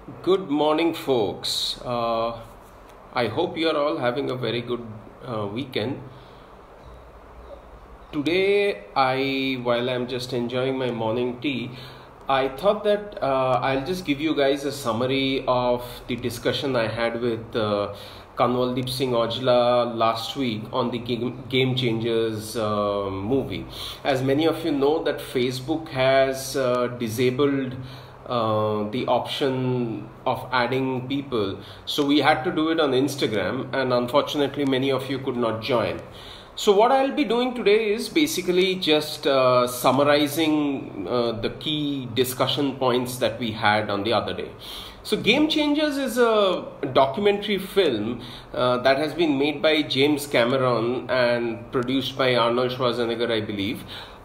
Good morning, folks. I hope you are all having a very good weekend. Today, while I'm just enjoying my morning tea, I thought that I'll just give you guys a summary of the discussion I had with KANWALDEEP Singh AUJLA last week on the Game Changers movie. As many of you know, that Facebook has disabled the option of adding people, so we had to do it on Instagram, and unfortunately many of you could not join. So what I'll be doing today is basically just summarizing the key discussion points that we had on the other day. So Game Changers is a documentary film that has been made by James Cameron and produced by Arnold Schwarzenegger, I believe,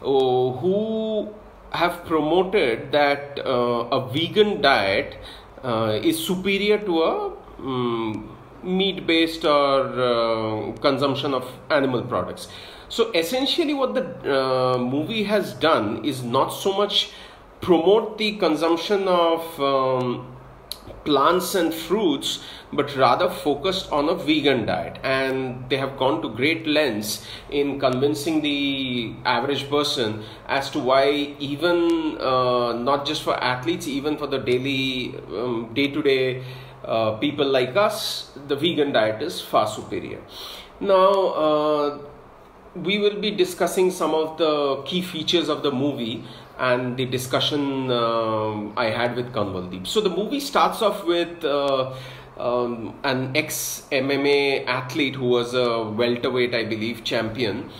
who have promoted that a vegan diet is superior to a meat-based or consumption of animal products. So essentially what the movie has done is not so much promote the consumption of plants and fruits, but rather focused on a vegan diet, and they have gone to great lengths in convincing the average person as to why even not just for athletes, even for the daily day-to-day people like us, the vegan diet is far superior. Now we will be discussing some of the key features of the movie and the discussion I had with KANWALDEEP. So the movie starts off with an ex-MMA athlete who was a welterweight, I believe, champion.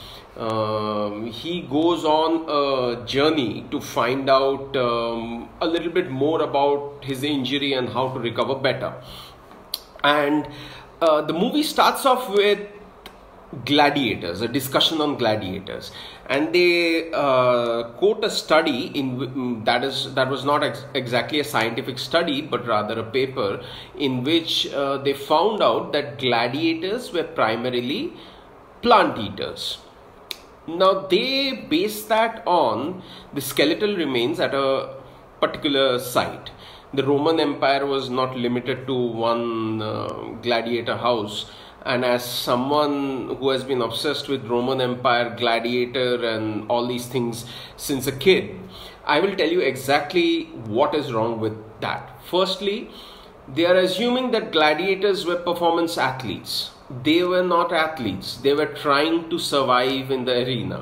He goes on a journey to find out a little bit more about his injury and how to recover better. And the movie starts off with gladiators, a discussion on gladiators, and they quote a study that was not exactly a scientific study, but rather a paper in which they found out that gladiators were primarily plant eaters. Now they base that on the skeletal remains at a particular site. The Roman Empire was not limited to one gladiator house. And as someone who has been obsessed with Roman Empire, gladiator and all these things since a kid, I will tell you exactly what is wrong with that. Firstly, they are assuming that gladiators were performance athletes. They were not athletes. They were trying to survive in the arena.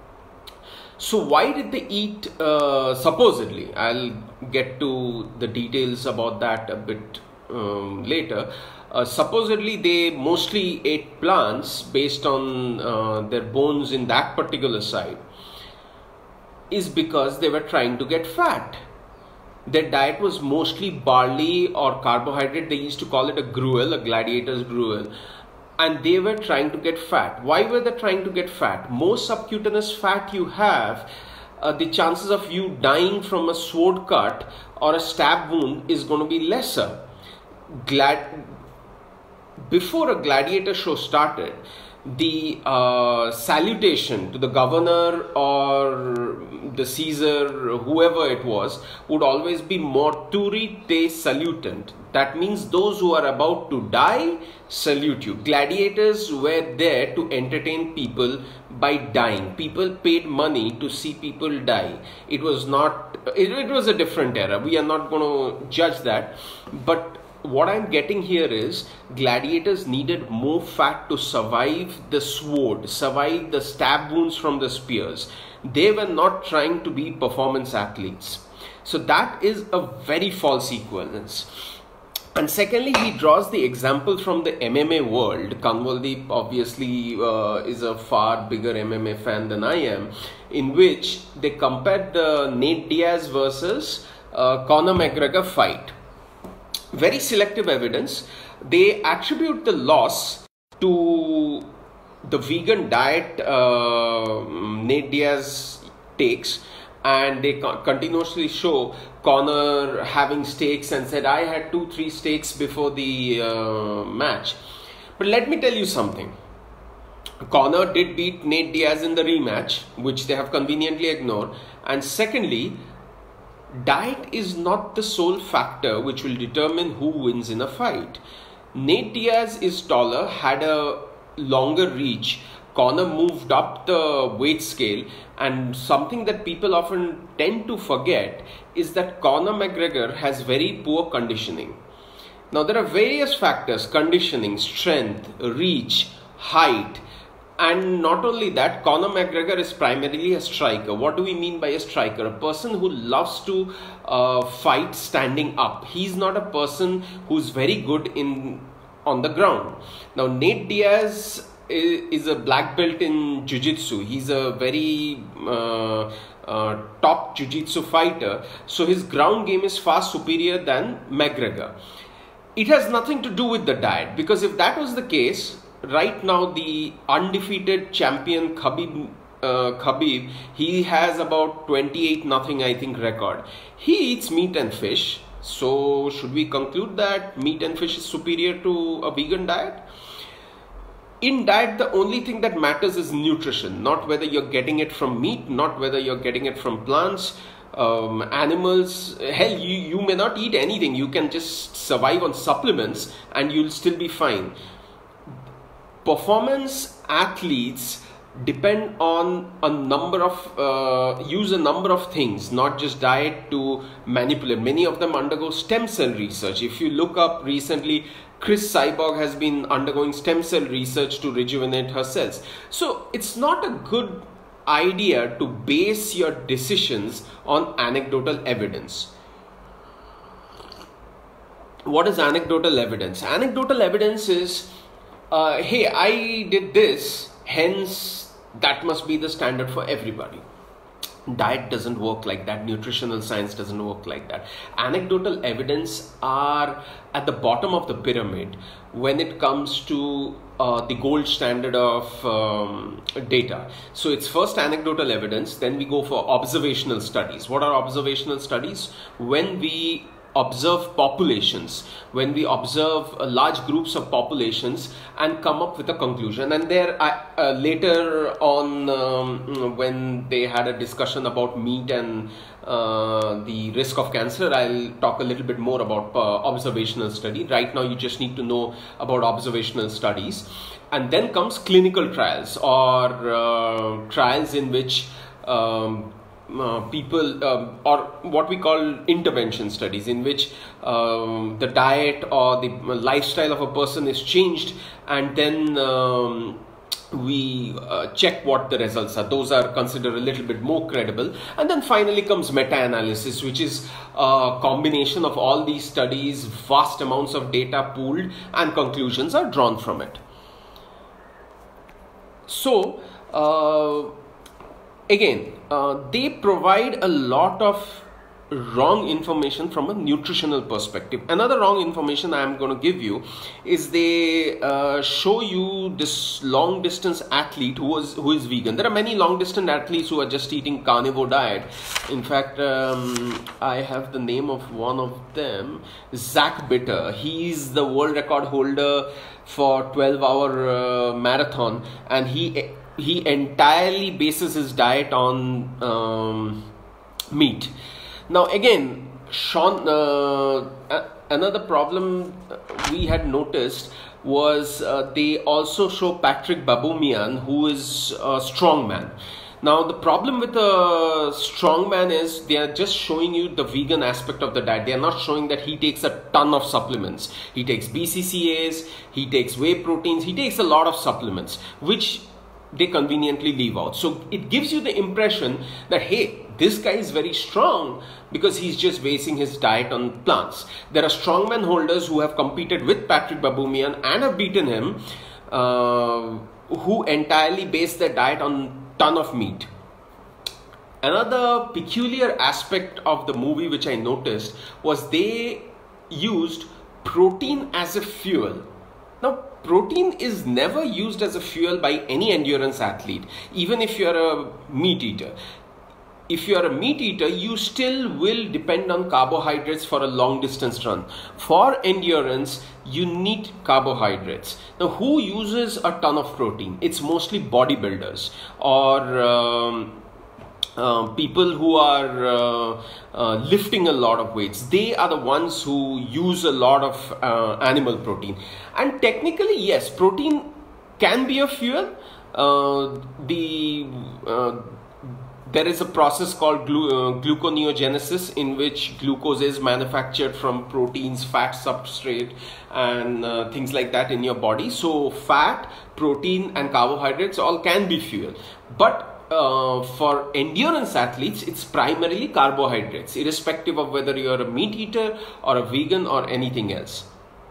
So why did they eat, supposedly, I'll get to the details about that a bit later. Supposedly they mostly ate plants based on their bones in that particular site, is because they were trying to get fat. Their diet was mostly barley or carbohydrate. They used to call it a gruel, a gladiator's gruel, and they were trying to get fat. Why were they trying to get fat? More subcutaneous fat you have, the chances of you dying from a sword cut or a stab wound is going to be lesser. Before a gladiator show started, the salutation to the governor or the Caesar, whoever it was, would always be morturi te salutant. That means those who are about to die salute you. Gladiators were there to entertain people by dying. People paid money to see people die. It was a different era. We are not going to judge that, but what I'm getting here is gladiators needed more fat to survive the sword, survive the stab wounds from the spears. They were not trying to be performance athletes. So that is a very false equivalence. And secondly, he draws the example from the MMA world. KANWALDEEP obviously is a far bigger MMA fan than I am, in which they compared the Nate Diaz versus Conor McGregor fight. Very selective evidence. They attribute the loss to the vegan diet Nate Diaz takes, and they continuously show Conor having steaks and said, I had 2-3 steaks before the match. But let me tell you something. Conor did beat Nate Diaz in the rematch, which they have conveniently ignored. And secondly, diet is not the sole factor which will determine who wins in a fight. Nate Diaz is taller, had a longer reach. Conor moved up the weight scale, and something that people often tend to forget is that Conor McGregor has very poor conditioning. Now there are various factors: conditioning, strength, reach, height, and not only that, Conor McGregor is primarily a striker. What do we mean by a striker? A person who loves to fight standing up. He's not a person who's very good on the ground. Now Nate Diaz is a black belt in jiu-jitsu. He's a very top jiu-jitsu fighter, so his ground game is far superior than McGregor. It has nothing to do with the diet, because if that was the case, right now the undefeated champion Khabib, he has about 28-0 I think record. He eats meat and fish, so should we conclude that meat and fish is superior to a vegan diet? In diet, the only thing that matters is nutrition, not whether you're getting it from meat, not whether you're getting it from plants, animals. Hell, you may not eat anything. You can just survive on supplements and you'll still be fine. Performance athletes depend on use a number of things, not just diet, to manipulate. Many of them undergo stem cell research. If you look up recently, Chris Cyborg has been undergoing stem cell research to rejuvenate her cells. So it's not a good idea to base your decisions on anecdotal evidence. What is anecdotal evidence? Anecdotal evidence is, hey, I did this, hence that must be the standard for everybody. Diet doesn't work like that. Nutritional science doesn't work like that. Anecdotal evidence are at the bottom of the pyramid when it comes to the gold standard of data. So it's first anecdotal evidence, then we go for observational studies. What are observational studies? When we observe populations, when we observe large groups of populations and come up with a conclusion. And there later on, when they had a discussion about meat and the risk of cancer, I'll talk a little bit more about observational study. Right now you just need to know about observational studies. And then comes clinical trials, or trials in which people or what we call intervention studies, in which the diet or the lifestyle of a person is changed, and then we check what the results are. Those are considered a little bit more credible. And then finally comes meta-analysis, which is a combination of all these studies, vast amounts of data pooled, and conclusions are drawn from it. So again, they provide a lot of wrong information from a nutritional perspective. Another wrong information I am going to give you is they show you this long distance athlete who is vegan. There are many long distance athletes who are just eating carnivore diet. In fact, I have the name of one of them, Zach Bitter. He's the world record holder for 12-hour marathon, and he entirely bases his diet on meat. Now again, Sean, another problem we had noticed was they also show Patrick Baboumian, who is a strongman. Now the problem with a strongman is they are just showing you the vegan aspect of the diet. They are not showing that he takes a ton of supplements. He takes BCCAs, he takes whey proteins, he takes a lot of supplements, which they conveniently leave out. So it gives you the impression that, hey, this guy is very strong because he's just basing his diet on plants. There are strongman holders who have competed with Patrick Baboumian and have beaten him, who entirely base their diet on ton of meat. Another peculiar aspect of the movie which I noticed was they used protein as a fuel. Now, protein is never used as a fuel by any endurance athlete, even if you're a meat eater. If you're a meat eater, you still will depend on carbohydrates for a long distance run. For endurance, you need carbohydrates. Now, who uses a ton of protein? It's mostly bodybuilders or people who are lifting a lot of weights, they are the ones who use a lot of animal protein. And technically, yes, protein can be a fuel. There is a process called gluconeogenesis, in which glucose is manufactured from proteins, fat substrate, and things like that in your body. So fat, protein and carbohydrates all can be fuel. But for endurance athletes, it's primarily carbohydrates, irrespective of whether you're a meat eater or a vegan or anything else.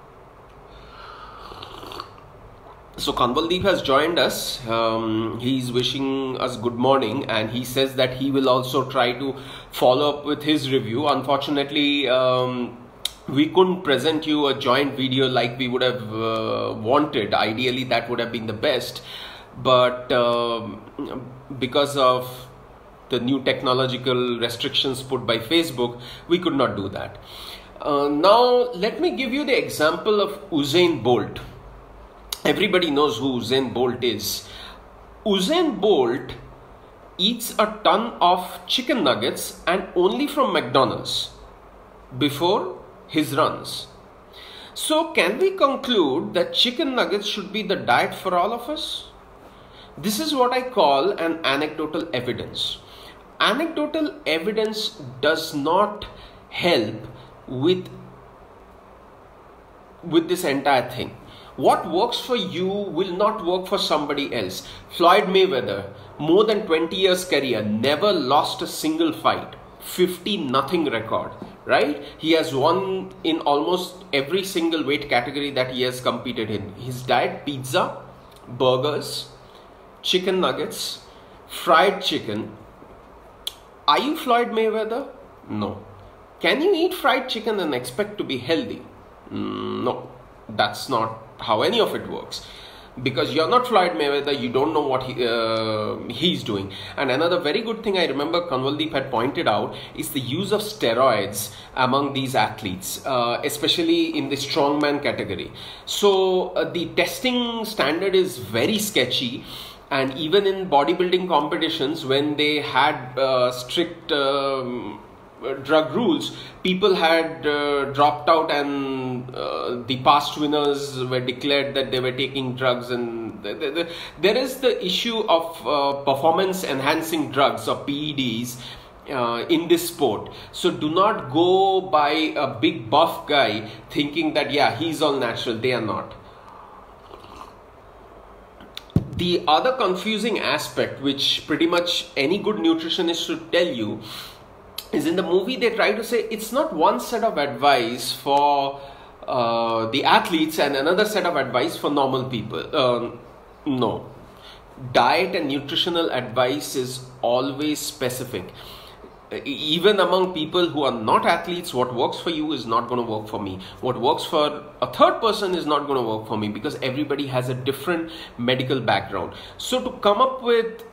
So KANWALDEEP has joined us. He's wishing us good morning, and he says that he will also try to follow up with his review. Unfortunately, we couldn't present you a joint video like we would have wanted. Ideally, that would have been the best. But because of the new technological restrictions put by Facebook, we could not do that. Now, let me give you the example of Usain Bolt. Everybody knows who Usain Bolt is. Usain Bolt eats a ton of chicken nuggets, and only from McDonald's, before his runs. So can we conclude that chicken nuggets should be the diet for all of us? This is what I call an anecdotal evidence. Anecdotal evidence does not help with this entire thing. What works for you will not work for somebody else. Floyd Mayweather, more than 20 years career, never lost a single fight. 50-0 record, right? He has won in almost every single weight category that he has competed in. His diet: pizza, burgers, chicken nuggets, fried chicken. Are you Floyd Mayweather? No. Can you eat fried chicken and expect to be healthy? No, that's not how any of it works. Because you're not Floyd Mayweather, you don't know what he's doing. And another very good thing I remember KANWALDEEP had pointed out is the use of steroids among these athletes, especially in the strongman category. So the testing standard is very sketchy. And even in bodybuilding competitions, when they had strict drug rules, people had dropped out, and the past winners were declared that they were taking drugs. And there is the issue of performance enhancing drugs, or PEDs, in this sport. So do not go by a big buff guy thinking that, yeah, he's all natural. They are not. The other confusing aspect, which pretty much any good nutritionist should tell you, is in the movie they try to say it's not one set of advice for the athletes and another set of advice for normal people. No. Diet and nutritional advice is always specific. Even among people who are not athletes, what works for you is not going to work for me. What works for a third person is not going to work for me, because everybody has a different medical background. So to come up with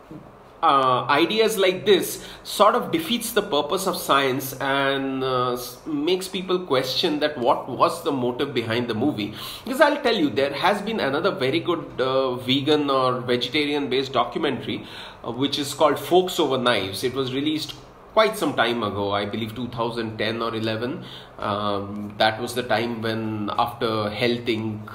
ideas like this sort of defeats the purpose of science, and makes people question that what was the motive behind the movie. Because I'll tell you, there has been another very good vegan or vegetarian based documentary which is called Forks Over Knives. It was released quite some time ago, I believe 2010 or 11. That was the time when, after Food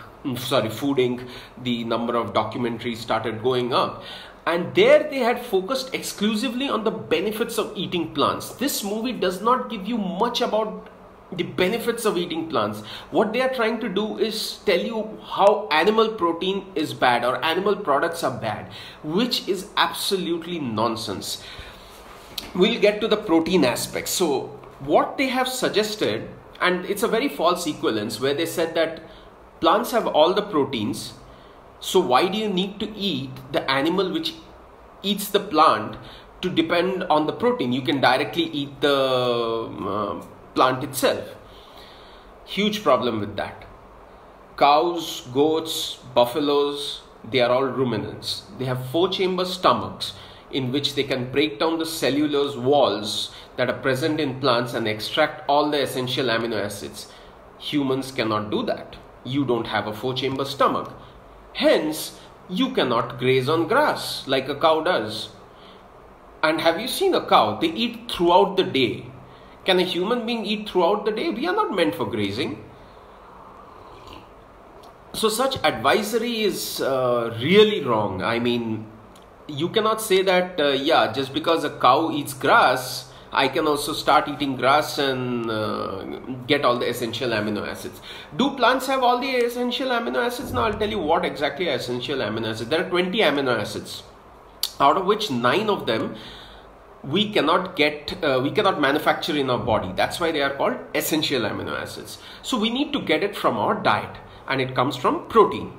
Inc., the number of documentaries started going up. And there they had focused exclusively on the benefits of eating plants. This movie does not give you much about the benefits of eating plants. What they are trying to do is tell you how animal protein is bad, or animal products are bad, which is absolutely nonsense. We'll get to the protein aspect. So what they have suggested, and it's a very false equivalence, where they said that plants have all the proteins, so why do you need to eat the animal which eats the plant to depend on the protein? You can directly eat the plant itself. Huge problem with that. Cows, goats, buffaloes, they are all ruminants. They have 4-chamber stomachs in which they can break down the cellulose walls that are present in plants and extract all the essential amino acids. Humans cannot do that. You don't have a 4-chamber stomach. Hence, you cannot graze on grass like a cow does. And have you seen a cow? They eat throughout the day. Can a human being eat throughout the day? We are not meant for grazing. So such advisory is really wrong. I mean, you cannot say that, yeah, just because a cow eats grass, I can also start eating grass and get all the essential amino acids. Do plants have all the essential amino acids? Now I'll tell you what exactly are essential amino acids. There are 20 amino acids, out of which 9 of them we cannot manufacture in our body. That's why they are called essential amino acids. So we need to get it from our diet, and it comes from protein.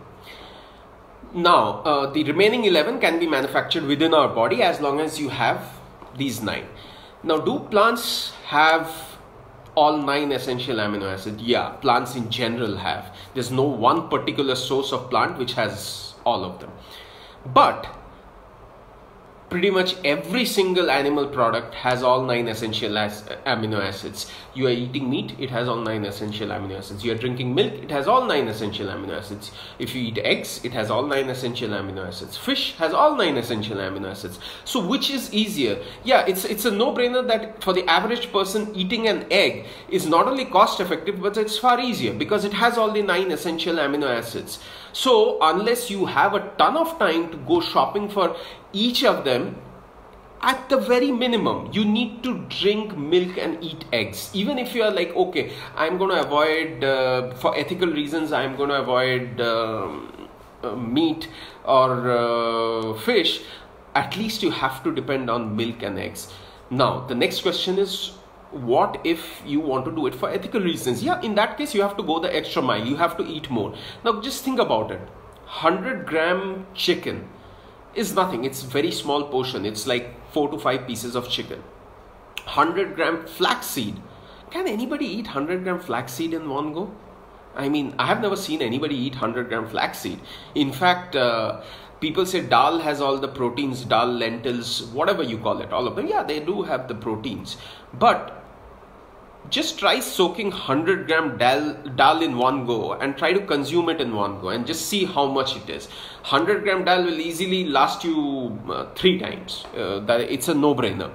Now the remaining 11 can be manufactured within our body as long as you have these 9. Now, do plants have all 9 essential amino acids? Yeah, plants in general have. There's no one particular source of plant which has all of them. But pretty much every single animal product has all 9 essential amino acids. You are eating meat, it has all 9 essential amino acids. You are drinking milk, it has all 9 essential amino acids. If you eat eggs, it has all 9 essential amino acids. Fish has all 9 essential amino acids. So which is easier? Yeah, it's a no-brainer that for the average person, eating an egg is not only cost effective, but it's far easier because it has all the 9 essential amino acids. So unless you have a ton of time to go shopping for each of them, at the very minimum, you need to drink milk and eat eggs. Even if you are like, okay, I'm going to avoid, for ethical reasons, I'm going to avoid meat or fish, at least you have to depend on milk and eggs. Now, the next question is, what if you want to do it for ethical reasons? Yeah, in that case, you have to go the extra mile. You have to eat more. Now, just think about it. 100-gram chicken is nothing. It's a very small portion. It's like 4 to 5 pieces of chicken. 100-gram flaxseed. Can anybody eat 100-gram flaxseed in one go? I mean, I have never seen anybody eat 100-gram flaxseed. In fact, people say dal has all the proteins, dal, lentils, whatever you call it, all of them. Yeah, they do have the proteins. But just try soaking 100-gram dal in one go and try to consume it in one go and just see how much it is. 100-gram dal will easily last you 3 times. It's a no-brainer.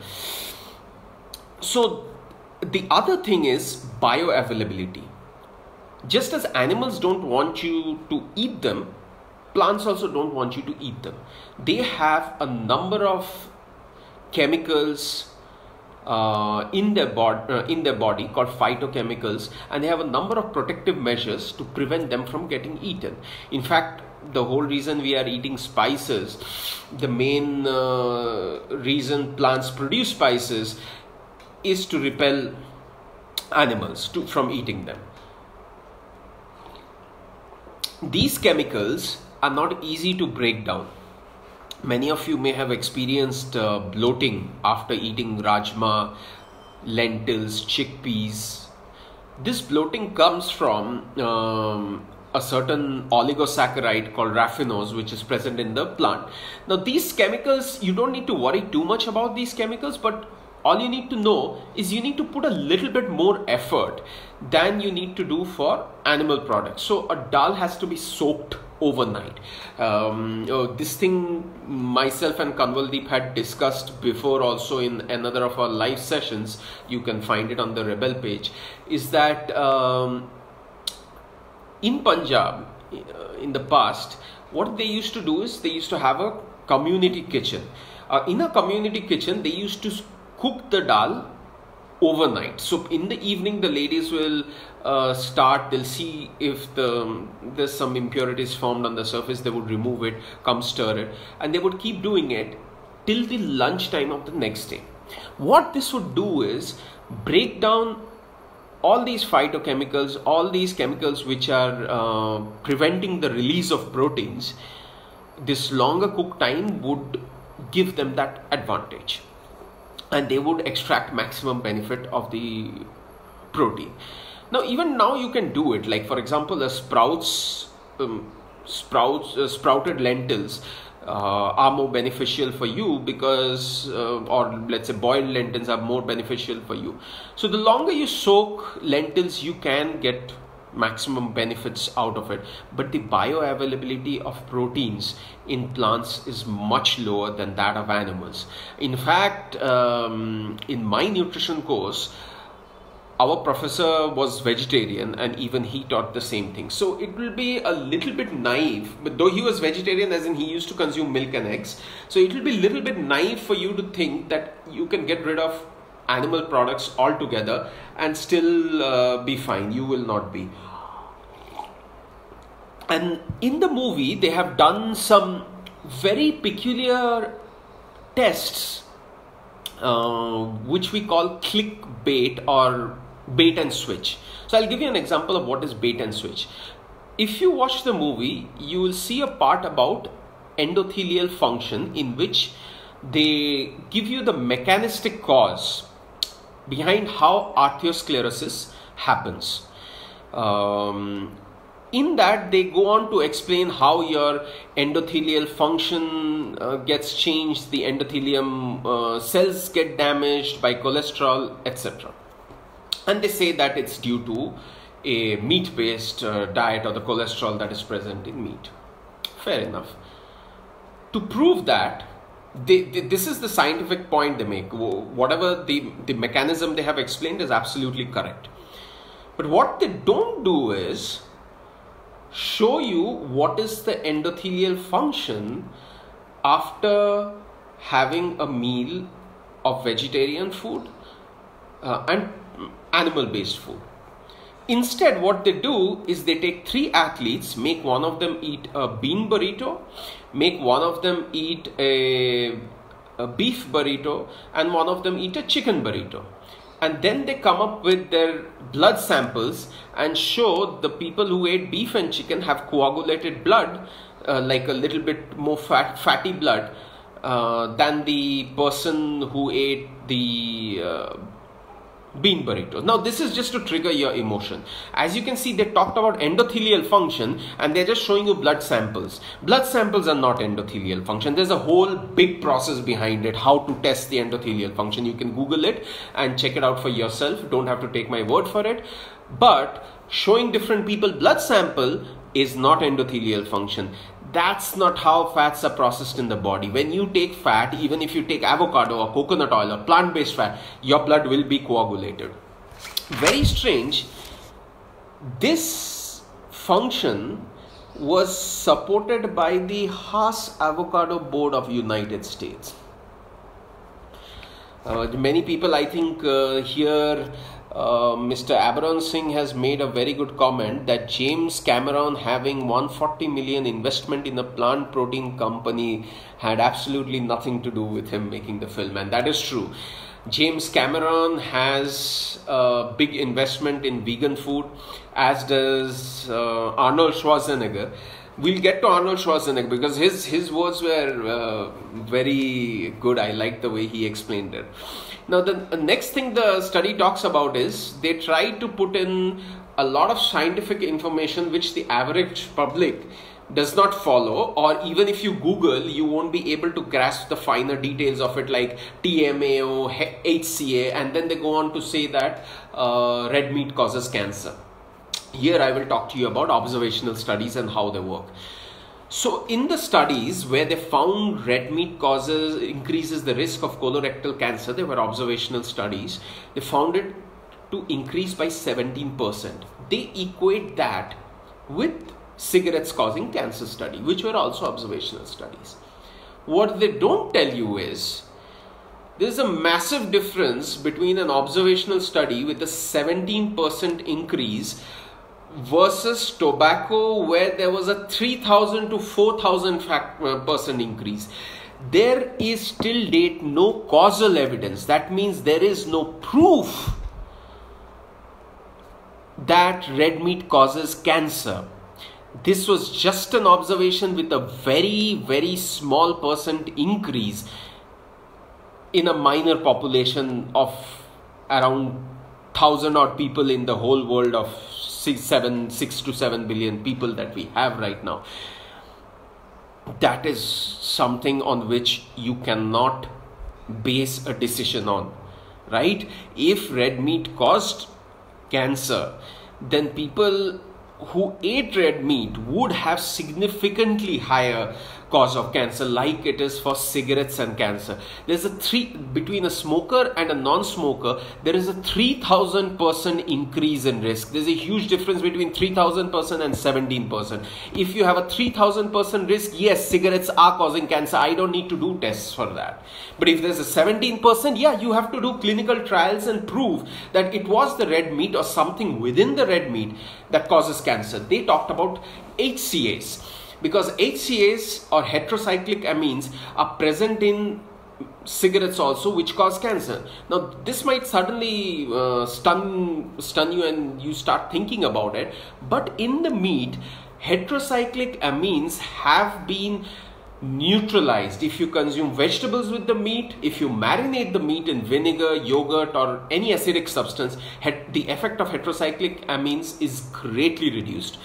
So the other thing is bioavailability. Just as animals don't want you to eat them, plants also don't want you to eat them. They have a number of chemicals in their body called phytochemicals, and they have a number of protective measures to prevent them from getting eaten. In fact, the whole reason we are eating spices, the main reason plants produce spices is to repel animals from eating them. These chemicals are not easy to break down. Many of you may have experienced bloating after eating rajma, lentils, chickpeas. This bloating comes from a certain oligosaccharide called raffinose, which is present in the plant. Now these chemicals, you don't need to worry too much about these chemicals, but all you need to know is you need to put a little bit more effort than you need to do for animal products. So a dal has to be soaked overnight. This thing myself and KANWALDEEP had discussed before also in another of our live sessions. You can find it on the Rebel page. Is that in Punjab, in the past, what they used to do is they used to have a community kitchen. In a community kitchen, they used to cook the dal overnight. So in the evening, the ladies will they'll see if there's some impurities formed on the surface, they would remove it, come stir it, and they would keep doing it till the lunchtime of the next day. What this would do is break down all these phytochemicals, all these chemicals which are preventing the release of proteins. This longer cook time would give them that advantage, and they would extract maximum benefit of the protein. Now, even now you can do it. Like for example, the sprouted lentils are more beneficial for you because, or let's say boiled lentils are more beneficial for you. So the longer you soak lentils, you can get maximum benefits out of it, but the bioavailability of proteins in plants is much lower than that of animals. In fact, in my nutrition course, our professor was vegetarian and even he taught the same thing. So it will be a little bit naive, but though he was vegetarian, as in he used to consume milk and eggs, so it will be a little bit naive for you to think that you can get rid of animal products altogether and still be fine. You will not be. And in the movie, they have done some very peculiar tests, which we call clickbait or bait and switch. So I'll give you an example of what is bait and switch. If you watch the movie, you will see a part about endothelial function in which they give you the mechanistic cause behind how arteriosclerosis happens. In that, they go on to explain how your endothelial function gets changed, the endothelium cells get damaged by cholesterol, etc. And they say that it's due to a meat-based diet or the cholesterol that is present in meat. Fair enough. To prove that, this is the scientific point they make. Whatever the mechanism they have explained is absolutely correct. But what they don't do is show you what is the endothelial function after having a meal of vegetarian food and animal-based food. Instead, what they do is they take 3 athletes, make one of them eat a bean burrito, make one of them eat a beef burrito, and one of them eat a chicken burrito. And then they come up with their blood samples and show the people who ate beef and chicken have coagulated blood, like a little bit more fatty blood than the person who ate the bean burrito. Now this is just to trigger your emotion. As you can see, they talked about endothelial function and they're just showing you blood samples. Blood samples are not endothelial function. There's a whole big process behind it, how to test the endothelial function. You can Google it and check it out for yourself. Don't have to take my word for it. But showing different people blood sample is not endothelial function. That's not how fats are processed in the body. When you take fat, even if you take avocado or coconut oil or plant-based fat, your blood will be coagulated. Very strange. This function was supported by the Haas Avocado Board of United States. Many people, I think, here Mr. Aberon Singh has made a very good comment that James Cameron having 140 million investment in a plant protein company had absolutely nothing to do with him making the film, and that is true. James Cameron has a big investment in vegan food, as does Arnold Schwarzenegger. We'll get to Arnold Schwarzenegger because his words were very good. I like the way he explained it. Now the next thing the study talks about is they try to put in a lot of scientific information which the average public does not follow, or even if you Google, you won't be able to grasp the finer details of it, like TMAO, HCA, and then they go on to say that red meat causes cancer. Here I will talk to you about observational studies and how they work. So in the studies where they found red meat increases the risk of colorectal cancer, they were observational studies, they found it to increase by 17%. They equate that with cigarettes causing cancer study, which were also observational studies. What they don't tell you is there's a massive difference between an observational study with a 17% increase versus tobacco, where there was a 3,000 to 4,000% increase. There is till date no causal evidence. That means there is no proof that red meat causes cancer. This was just an observation with a very, very small percent increase in a minor population of around 1,000 odd people in the whole world of 6 to 7 billion people that we have right now. That is something on which you cannot base a decision on, right? If red meat caused cancer, then people who ate red meat would have significantly higher cause of cancer, like it is for cigarettes and cancer. There's between a smoker and a non-smoker, there is a 3,000% increase in risk. There's a huge difference between 3,000% and 17%. If you have a 3,000% risk, yes, cigarettes are causing cancer. I don't need to do tests for that. But if there's a 17%, yeah, you have to do clinical trials and prove that it was the red meat or something within the red meat that causes cancer. They talked about HCAs, because HCAs or heterocyclic amines are present in cigarettes also, which cause cancer. Now this might suddenly stun you and you start thinking about it, but in the meat, heterocyclic amines have been neutralized. If you consume vegetables with the meat, if you marinate the meat in vinegar, yogurt or any acidic substance, the effect of heterocyclic amines is greatly reduced.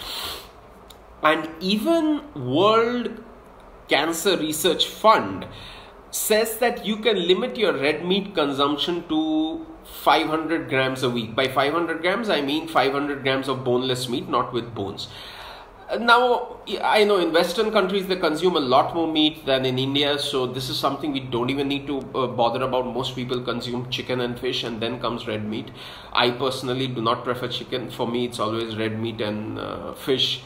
And even World Cancer Research Fund says that you can limit your red meat consumption to 500 grams a week. By 500 grams, I mean 500 grams of boneless meat, not with bones. Now, I know in Western countries, they consume a lot more meat than in India. So this is something we don't even need to bother about. Most people consume chicken and fish, and then comes red meat. I personally do not prefer chicken. For me, it's always red meat and fish.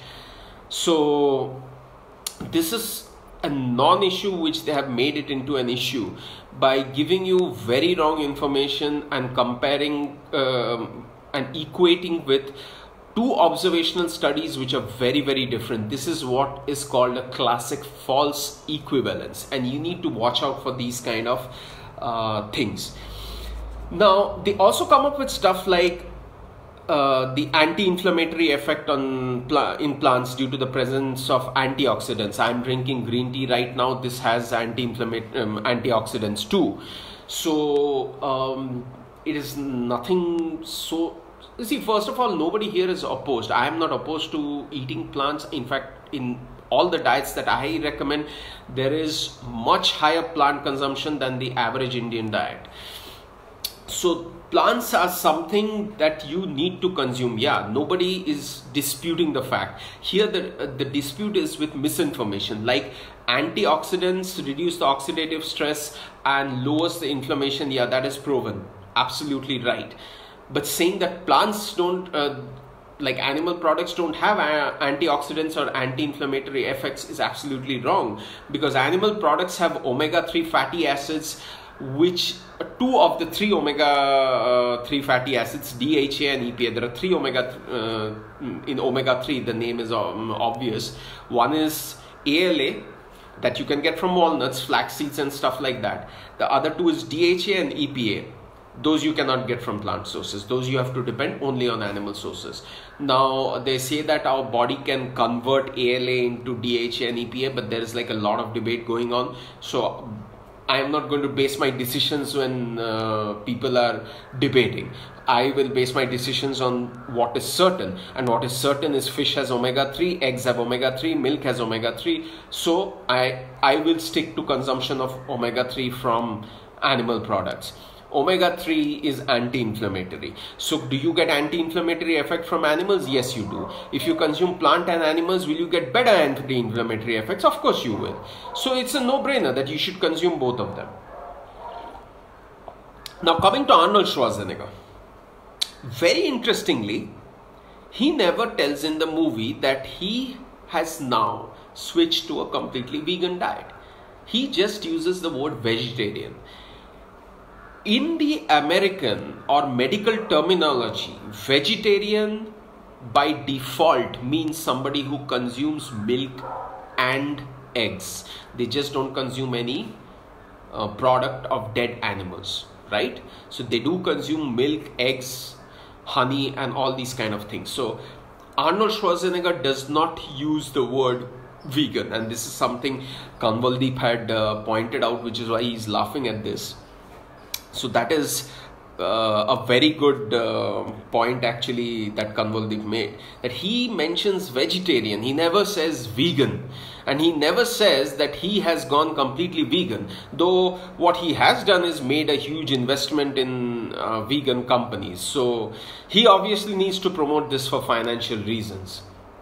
So this is a non-issue which they have made it into an issue by giving you very wrong information and comparing and equating with two observational studies which are very, very different. This is what is called a classic false equivalence, and you need to watch out for these kind of things. Now, they also come up with stuff like the anti-inflammatory effect on in plants due to the presence of antioxidants. I'm drinking green tea right now. This has antioxidants too. So it is nothing so. See, first of all, nobody here is opposed. I am not opposed to eating plants. In fact, in all the diets that I recommend, there is much higher plant consumption than the average Indian diet. So plants are something that you need to consume. Yeah, nobody is disputing the fact. Here the dispute is with misinformation, like antioxidants reduce the oxidative stress and lowers the inflammation. Yeah, that is proven. Absolutely right. But saying that plants don't, like animal products don't have antioxidants or anti-inflammatory effects is absolutely wrong, because animal products have omega-3 fatty acids, which two of the three omega-3 fatty acids, DHA and EPA, there are three in omega-3, the name is obvious. One is ALA, that you can get from walnuts, flax seeds and stuff like that. The other two is DHA and EPA. Those you cannot get from plant sources. Those you have to depend only on animal sources. Now, they say that our body can convert ALA into DHA and EPA, but there is like a lot of debate going on. So I am not going to base my decisions when people are debating. I will base my decisions on what is certain. And what is certain is fish has omega-3, eggs have omega-3, milk has omega-3. So I will stick to consumption of omega-3 from animal products. Omega-3 is anti-inflammatory. So do you get anti-inflammatory effect from animals? Yes, you do. If you consume plant and animals, will you get better anti-inflammatory effects? Of course you will. So it's a no-brainer that you should consume both of them. Now coming to Arnold Schwarzenegger. Very interestingly, he never tells in the movie that he has now switched to a completely vegan diet. He just uses the word vegetarian. In the American or medical terminology, vegetarian by default means somebody who consumes milk and eggs. They just don't consume any product of dead animals, right? So they do consume milk, eggs, honey and all these kind of things. So Arnold Schwarzenegger does not use the word vegan, and this is something KANWALDEEP had pointed out, which is why he's laughing at this. So that is a very good point actually that KANWALDEEP made, that he mentions vegetarian, he never says vegan, and he never says that he has gone completely vegan, though what he has done is made a huge investment in vegan companies. So he obviously needs to promote this for financial reasons.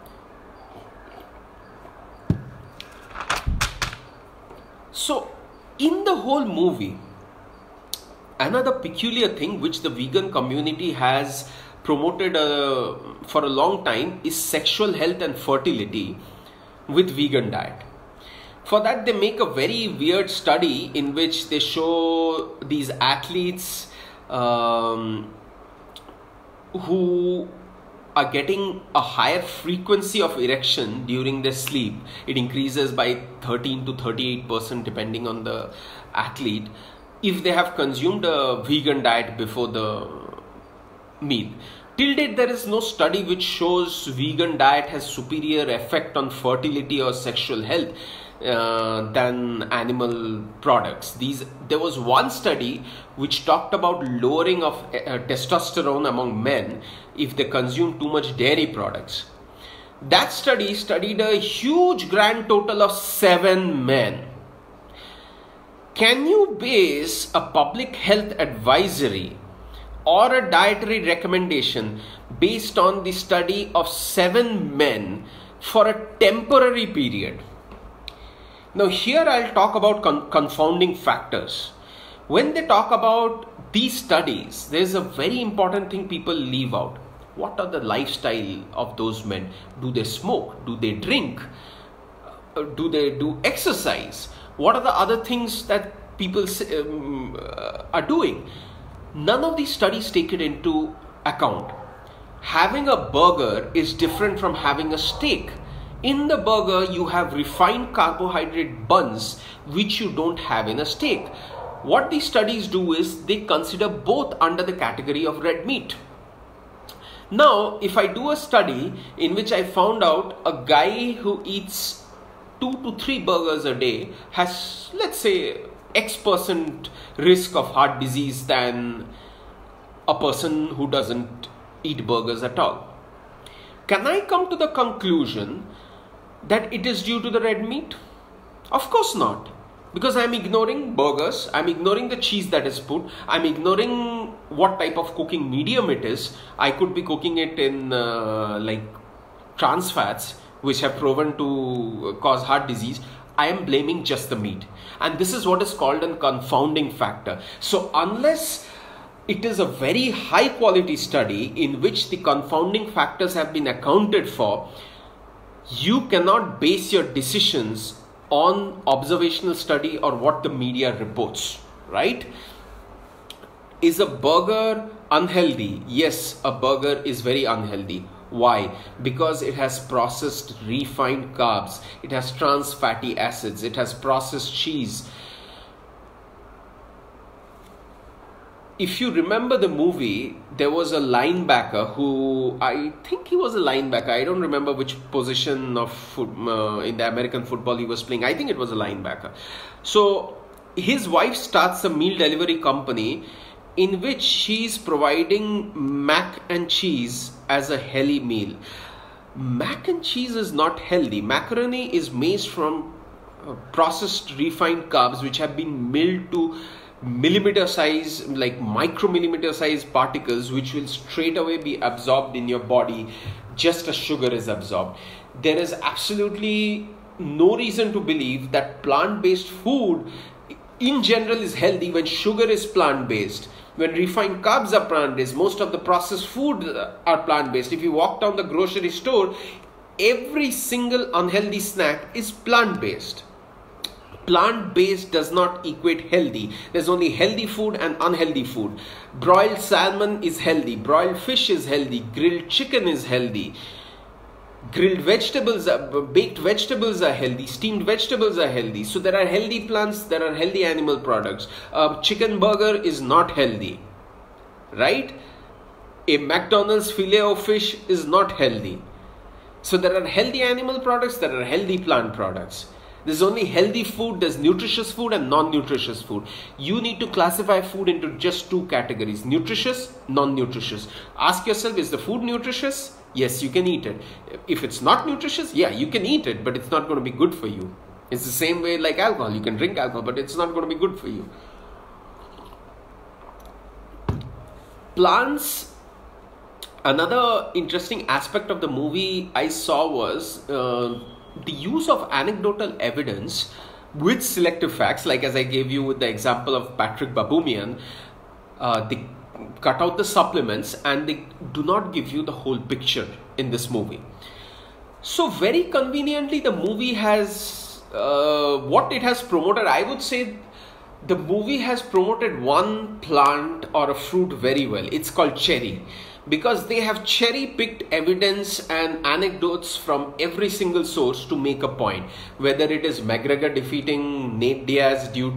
So in the whole movie, another peculiar thing which the vegan community has promoted for a long time is sexual health and fertility with vegan diet. For that, they make a very weird study in which they show these athletes who are getting a higher frequency of erection during their sleep. It increases by 13 to 38% depending on the athlete, if they have consumed a vegan diet before the meal. Till date, there is no study which shows vegan diet has superior effect on fertility or sexual health than animal products. There was one study which talked about lowering of testosterone among men if they consume too much dairy products. That study studied a huge grand total of 7 men. Can you base a public health advisory or a dietary recommendation based on the study of 7 men for a temporary period? Now here I'll talk about confounding factors. When they talk about these studies, there's a very important thing people leave out. What are the lifestyle of those men? Do they smoke? Do they drink? Do they do exercise? What are the other things that people are doing? None of these studies take it into account. Having a burger is different from having a steak. In the burger, you have refined carbohydrate buns, which you don't have in a steak. What these studies do is they consider both under the category of red meat. Now, if I do a study in which I found out a guy who eats 2 to 3 burgers a day has, let's say, X% risk of heart disease than a person who doesn't eat burgers at all. Can I come to the conclusion that it is due to the red meat? Of course not. Because I'm ignoring burgers, I'm ignoring the cheese that is put, I'm ignoring what type of cooking medium it is. I could be cooking it in like trans fats, which have proven to cause heart disease. I am blaming just the meat. And this is what is called a confounding factor. So unless it is a very high quality study in which the confounding factors have been accounted for, you cannot base your decisions on observational study or what the media reports, right? Is a burger unhealthy? Yes, a burger is very unhealthy. Why? Because it has processed refined carbs, it has trans fatty acids, it has processed cheese. If you remember the movie, there was a linebacker who, I think he was a linebacker. I don't remember which position of in the American football he was playing. I think it was a linebacker. So his wife starts a meal delivery company in which she's providing mac and cheese as a healthy meal. Mac and cheese is not healthy. Macaroni is made from processed refined carbs which have been milled to millimeter size, like micromillimeter size particles, which will straight away be absorbed in your body just as sugar is absorbed. There is absolutely no reason to believe that plant-based food in general is healthy when sugar is plant-based. When refined carbs are plant-based, most of the processed food are plant-based. If you walk down the grocery store, every single unhealthy snack is plant-based. Plant-based does not equate healthy. There's only healthy food and unhealthy food. Broiled salmon is healthy. Broiled fish is healthy. Grilled chicken is healthy. Grilled vegetables, baked vegetables are healthy. Steamed vegetables are healthy. So there are healthy plants, there are healthy animal products. Chicken burger is not healthy, right? A McDonald's Filet-O-Fish is not healthy. So there are healthy animal products, there are healthy plant products. There's only healthy food, there's nutritious food and non-nutritious food. You need to classify food into just two categories: nutritious, non-nutritious. Ask yourself, is the food nutritious? Yes, you can eat it. If it's not nutritious, yeah, you can eat it, but it's not going to be good for you. It's the same way like alcohol. You can drink alcohol, but it's not going to be good for you. Plants. Another interesting aspect of the movie I saw was the use of anecdotal evidence with selective facts, like as I gave you with the example of Patrick Baboumian. They cut out the supplements and they do not give you the whole picture in this movie. So very conveniently, the movie has what it has promoted. I would say the movie has promoted one plant or a fruit very well. It's called cherry, because they have cherry-picked evidence and anecdotes from every single source to make a point. Whether it is McGregor defeating Nate Diaz due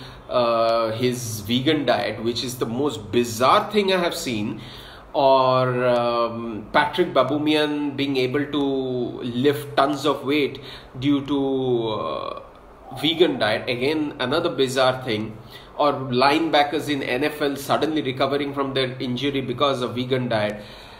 to his vegan diet, which is the most bizarre thing I have seen, or Patrick Baboumian being able to lift tons of weight due to vegan diet, again another bizarre thing, or linebackers in NFL suddenly recovering from their injury because of vegan diet.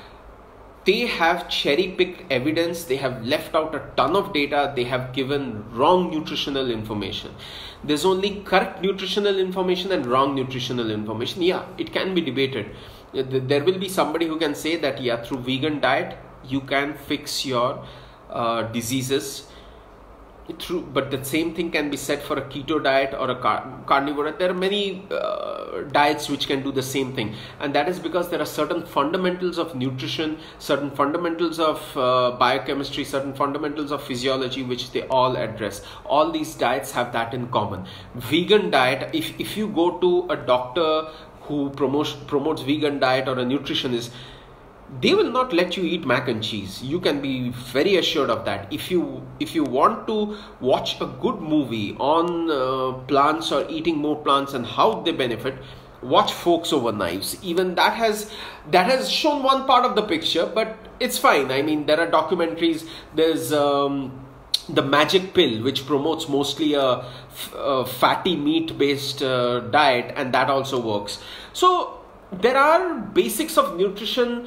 They have cherry-picked evidence, they have left out a ton of data, they have given wrong nutritional information. There's only correct nutritional information and wrong nutritional information. Yeah, it can be debated. There will be somebody who can say that, yeah, through vegan diet, you can fix your diseases. True, but the same thing can be said for a keto diet or a carnivore. There are many diets which can do the same thing, and that is because there are certain fundamentals of nutrition, certain fundamentals of biochemistry, certain fundamentals of physiology which they all address. All these diets have that in common. Vegan diet, if you go to a doctor who promotes vegan diet or a nutritionist, they will not let you eat mac and cheese. You can be very assured of that. If you want to watch a good movie on plants or eating more plants and how they benefit, watch Forks Over Knives. Even that has shown one part of the picture, but it's fine. I mean, there are documentaries. There's the Magic Pill, which promotes mostly a fatty meat based diet, and that also works. So there are basics of nutrition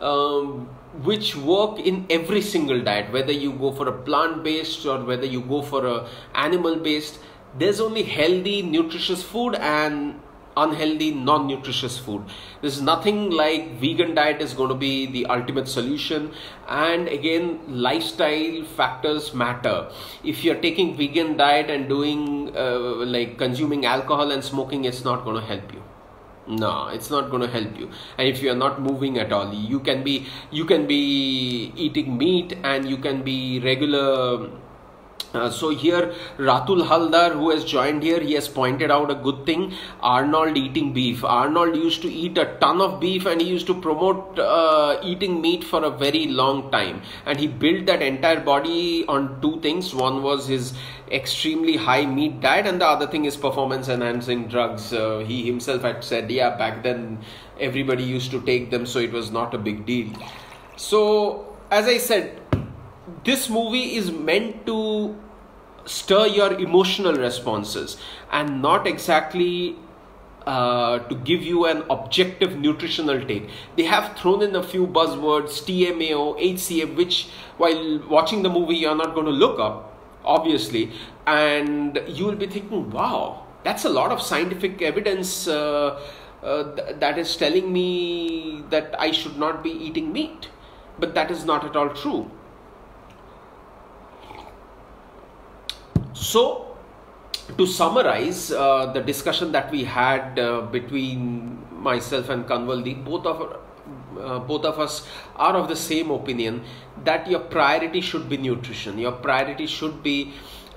which work in every single diet, whether you go for a plant-based or whether you go for a animal-based. There's only healthy, nutritious food and unhealthy, non-nutritious food. There's nothing like vegan diet is going to be the ultimate solution. And again, lifestyle factors matter. If you're taking vegan diet and doing like consuming alcohol and smoking, it's not going to help you. No, it's not going to help you. And if you are not moving at all, you can be eating meat and you can be regular. So here Ratul Haldar, who has joined here, he has pointed out a good thing. Arnold eating beef. Arnold used to eat a ton of beef and he used to promote eating meat for a very long time, and he built that entire body on two things. One was his extremely high meat diet, and the other thing is performance enhancing drugs. He himself had said, yeah, back then everybody used to take them, so it was not a big deal. So as I said, this movie is meant to stir your emotional responses and not exactly to give you an objective nutritional take. They have thrown in a few buzzwords, TMAO, HCF, which while watching the movie you're not going to look up, obviously, and you will be thinking, wow, that's a lot of scientific evidence that is telling me that I should not be eating meat. But that is not at all true. So, to summarize the discussion that we had between myself and KANWALDEEP, both of us are of the same opinion that your priority should be nutrition. Your priority should be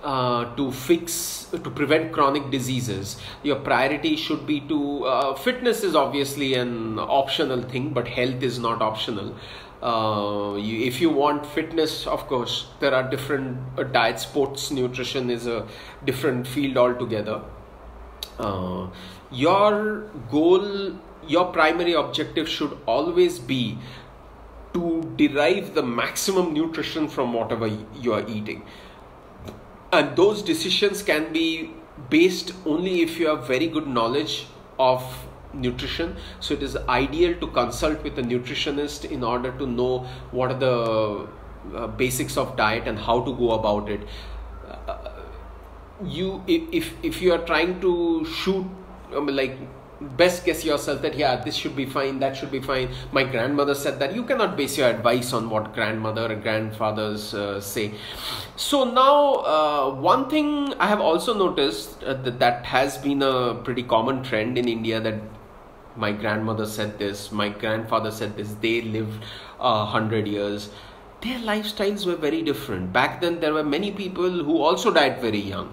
to prevent chronic diseases. Your priority should be to fitness is obviously an optional thing, but health is not optional. If you want fitness, of course, there are different diets. Sports nutrition is a different field altogether. Your goal, your primary objective should always be to derive the maximum nutrition from whatever you are eating. And those decisions can be based only if you have very good knowledge of nutrition. So it is ideal to consult with a nutritionist in order to know what are the basics of diet and how to go about it. If you are trying to shoot like best guess yourself that yeah, this should be fine, that should be fine, my grandmother said that, you cannot base your advice on what grandmother or grandfathers say. So now one thing I have also noticed that has been a pretty common trend in India, that my grandmother said this, my grandfather said this, they lived 100 years. Their lifestyles were very different. Back then there were many people who also died very young.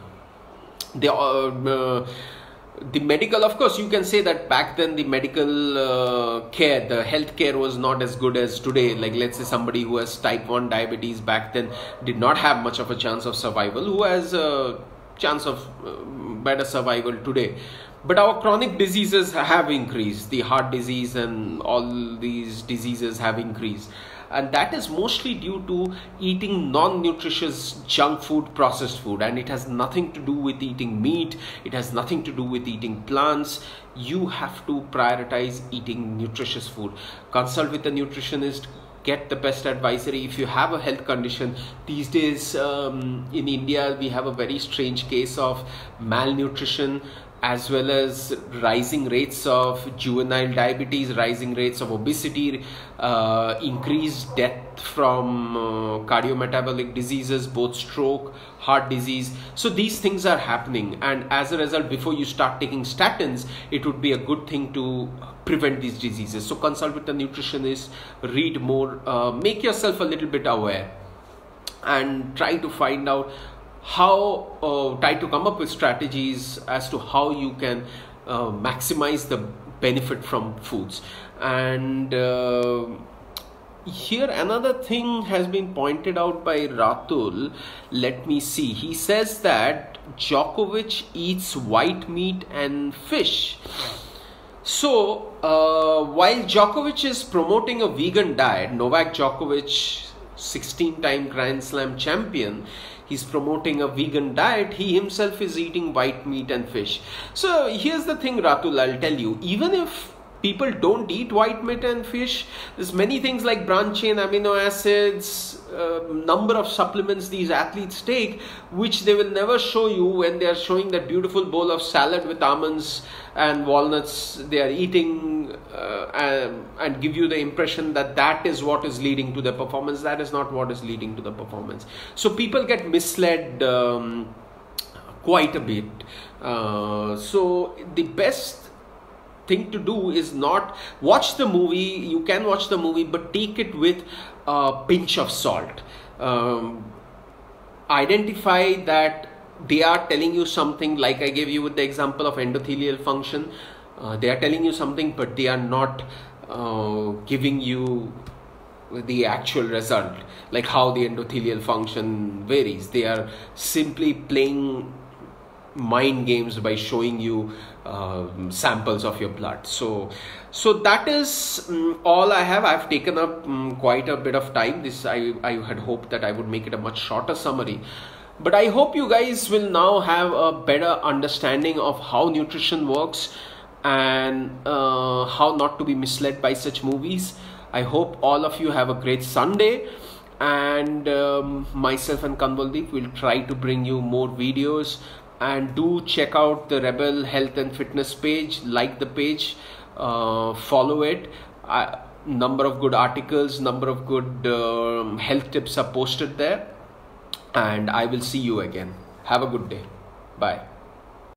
The medical, of course, you can say that back then the medical care, the health care was not as good as today. Like let's say somebody who has type 1 diabetes back then did not have much of a chance of survival, who has a chance of better survival today. But our chronic diseases have increased. The heart disease and all these diseases have increased. And that is mostly due to eating non-nutritious junk food, processed food. And it has nothing to do with eating meat. It has nothing to do with eating plants. You have to prioritize eating nutritious food. Consult with a nutritionist. Get the best advisory. If you have a health condition, these days in India, we have a very strange case of malnutrition, as well as rising rates of juvenile diabetes, rising rates of obesity, increased death from cardiometabolic diseases, both stroke, heart disease. So these things are happening, and as a result, before you start taking statins, it would be a good thing to prevent these diseases. So consult with a nutritionist, read more, make yourself a little bit aware, and try to find out try to come up with strategies as to how you can maximize the benefit from foods. And here another thing has been pointed out by Ratul. Let me see. He says that Djokovic eats white meat and fish. So while Djokovic is promoting a vegan diet, Novak Djokovic, 16-time Grand Slam champion, he's promoting a vegan diet. He himself is eating white meat and fish. So here's the thing, Ratul, I'll tell you, even if people don't eat white meat and fish, there's many things like branched chain amino acids, number of supplements these athletes take, which they will never show you when they are showing that beautiful bowl of salad with almonds and walnuts they are eating, and give you the impression that that is what is leading to the performance. That is not what is leading to the performance. So people get misled quite a bit. So the best thing to do is not watch the movie. You can watch the movie, but take it with a pinch of salt. Identify that they are telling you something, like I gave you with the example of endothelial function. They are telling you something, but they are not giving you the actual result, like how the endothelial function varies. They are simply playing mind games by showing you samples of your blood. So that is all I have. I've taken up quite a bit of time. This I had hoped that I would make it a much shorter summary, but I hope you guys will now have a better understanding of how nutrition works and how not to be misled by such movies. I hope all of you have a great Sunday, and myself and KANWALDEEP will try to bring you more videos. And do check out the Rebel Health and Fitness page, like the page, follow it. Number of good articles, number of good health tips are posted there. And I will see you again. Have a good day. Bye.